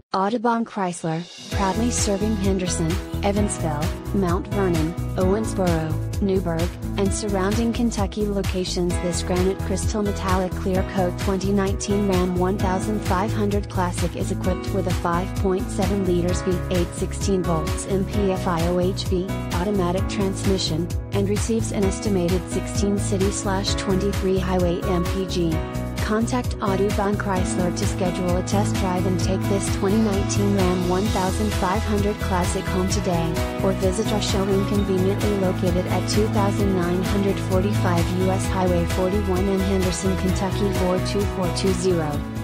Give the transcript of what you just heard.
Audubon Chrysler, proudly serving Henderson, Evansville, Mount Vernon, Owensboro, Newburgh, and surrounding Kentucky locations. This granite crystal metallic clear coat 2019 Ram 1500 Classic is equipped with a 5.7 liters V8 16 volts MPFI OHV automatic transmission, and receives an estimated 16 city/23 highway MPG. Contact Audubon Chrysler to schedule a test drive and take this 2019 Ram 1500 Classic home today, or visit our showroom conveniently located at 2945 US Highway 41 in Henderson, Kentucky 42420.